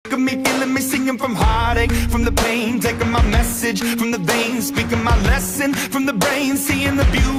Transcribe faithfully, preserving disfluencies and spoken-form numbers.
of me feeling me singing from heartache, from the pain, taking my message from the veins, speaking my lesson from the brain, seeing the beauty